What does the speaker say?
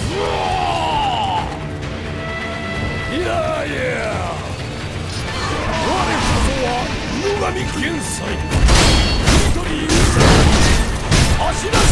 いやいや、我こそは野上元帥。国取り勇者足なし